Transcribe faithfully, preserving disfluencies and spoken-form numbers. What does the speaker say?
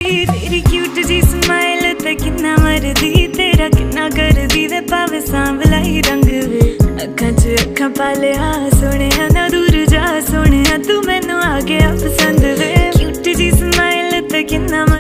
तेरी क्यूट जी स्माइल ते किन्ना मरदी तेरा किन्ना करदी वे पावे सांवला ही रंग वे अखां च अखां पा लिया सोने ना दूर जा सोने तू मैनू आ गया पसंद वे क्यूट जी स्माइल ते किन्ना